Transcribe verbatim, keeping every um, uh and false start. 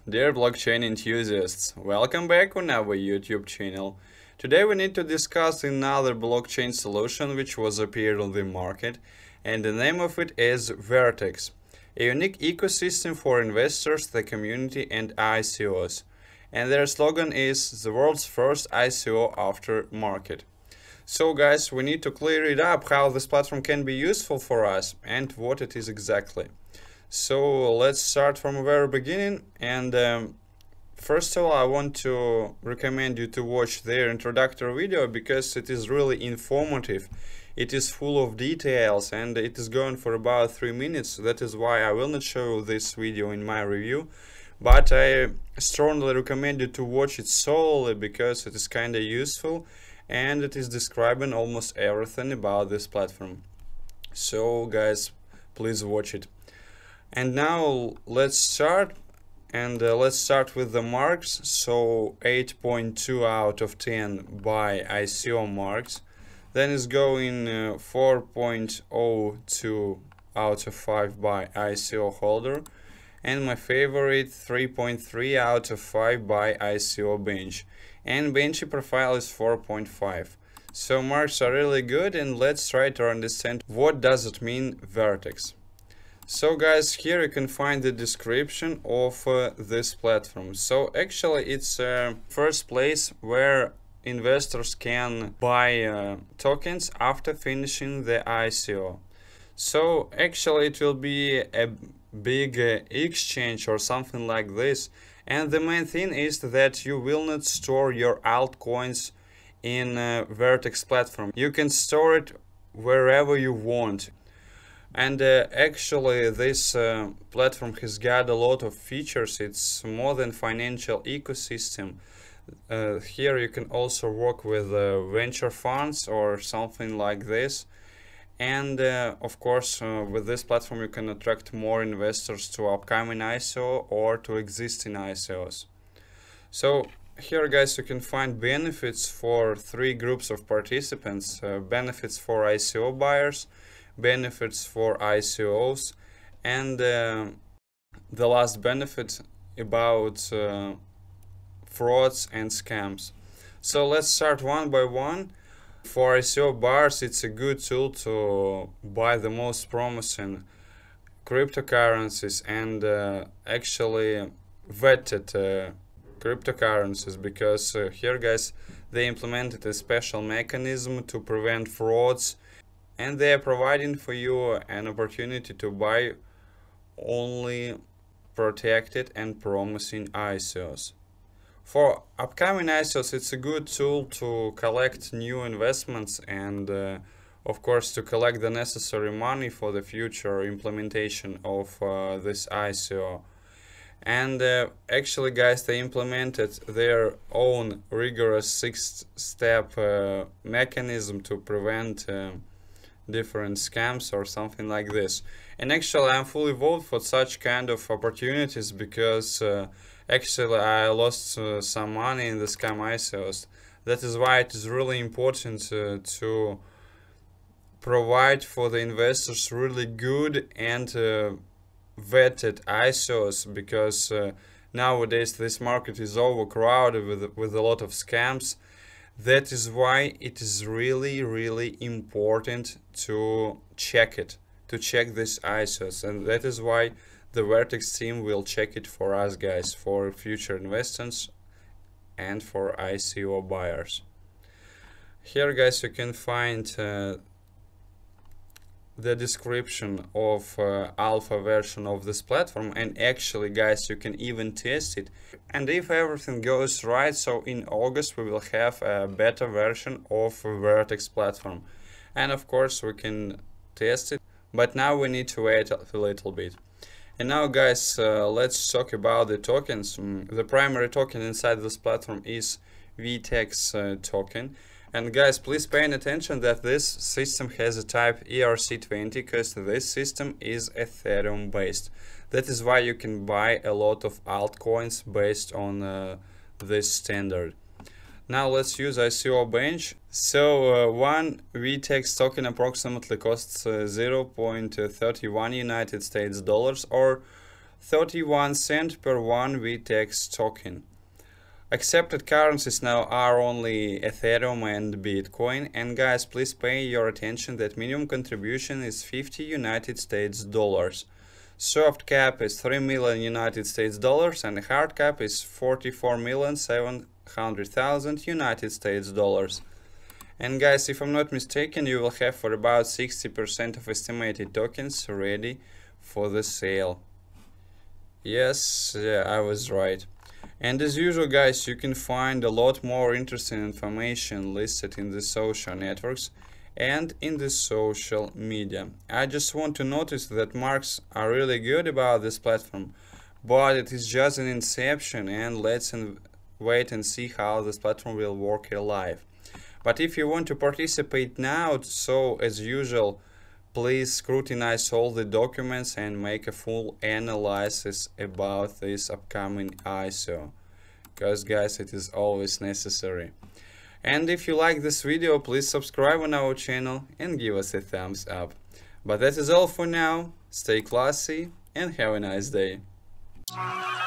Dear blockchain enthusiasts, welcome back on our YouTube channel. Today we need to discuss another blockchain solution which was appeared on the market, and the name of it is Vertex, a unique ecosystem for investors, the community and I C Os. And their slogan is the world's first I C O aftermarket. So guys, we need to clear it up how this platform can be useful for us and what it is exactly. So let's start from the very beginning, and um, first of all I want to recommend you to watch their introductory video because it is really informative. It is full of details and it is going for about three minutes. That is why I will not show this video in my review, but I strongly recommend you to watch it solely because it is kinda useful and it is describing almost everything about this platform. So guys, please watch it. And now let's start, and uh, let's start with the marks. So eight point two out of ten by I C O marks, then is going uh, four point zero two out of five by I C O holder, and my favorite three point three out of five by I C O bench, and benchy profile is four point five. So marks are really good, and let's try to understand what does it mean Vertex. So guys, here you can find the description of uh, this platform. So actually it's uh, first place where investors can buy uh, tokens after finishing the I C O. So actually it will be a big uh, exchange or something like this, and the main thing is that you will not store your altcoins in uh, Vertex platform. You can store it wherever you want. And uh, actually this uh, platform has got a lot of features. It's more than financial ecosystem. Uh, here you can also work with uh, venture funds or something like this. And uh, of course uh, with this platform you can attract more investors to upcoming I C O or to existing I C Os. So here guys you can find benefits for three groups of participants. Uh, benefits for I C O buyers, benefits for I C Os, and uh, the last benefit about uh, frauds and scams. So let's start one by one. For I C O buyers, it's a good tool to buy the most promising cryptocurrencies and uh, actually vetted uh, cryptocurrencies, because uh, here guys they implemented a special mechanism to prevent frauds, and they are providing for you an opportunity to buy only protected and promising I C Os. For upcoming I C Os, it's a good tool to collect new investments and uh, of course to collect the necessary money for the future implementation of uh, this I C O. And uh, actually guys, they implemented their own rigorous six-step uh, mechanism to prevent uh, different scams or something like this. And actually I'm fully vote for such kind of opportunities because uh, actually I lost uh, some money in the scam I C Os. That is why it is really important uh, to provide for the investors really good and uh, vetted I C Os, because uh, nowadays this market is overcrowded with, with a lot of scams. That is why it is really really important to check it, to check this I C Os, and that is why the Vertex team will check it for us guys, for future investors and for I C O buyers. Here guys you can find uh, the description of uh, alpha version of this platform, and actually guys you can even test it, and if everything goes right, so in August we will have a beta version of Vertex platform, and of course we can test it, but now we need to wait a little bit. And now guys uh, let's talk about the tokens. Mm, the primary token inside this platform is Vertex uh, token. And guys, please pay attention that this system has a type E R C twenty, because this system is Ethereum based. That is why you can buy a lot of altcoins based on uh, this standard. Now let's use I C O bench. So uh, one Vertex token approximately costs uh, zero point three one United States dollars or thirty-one cents per one Vertex token. Accepted currencies now are only Ethereum and Bitcoin, and guys, please pay your attention that minimum contribution is fifty United States dollars. Soft cap is three million United States dollars and hard cap is forty-four million seven hundred thousand United States dollars. And guys, if I'm not mistaken, you will have for about sixty percent of estimated tokens ready for the sale. Yes, yeah, I was right. And as usual, guys, you can find a lot more interesting information listed in the social networks and in the social media. I just want to notice that marks are really good about this platform, but it is just an inception, and let's wait and see how this platform will work live. But if you want to participate now, so as usual, please scrutinize all the documents and make a full analysis about this upcoming I S O, because guys, it is always necessary. And if you like this video, please subscribe on our channel and give us a thumbs up. But that is all for now. Stay classy and have a nice day.